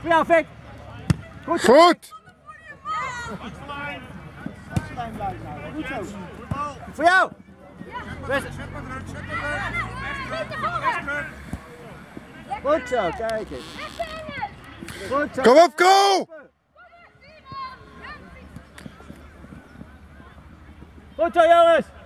Voor jou, Fik. Goed! Goed zo. Voor jou. Best. Goed zo, kijk eens. Goed zo. Kom op, Ko! Goed zo, jongens.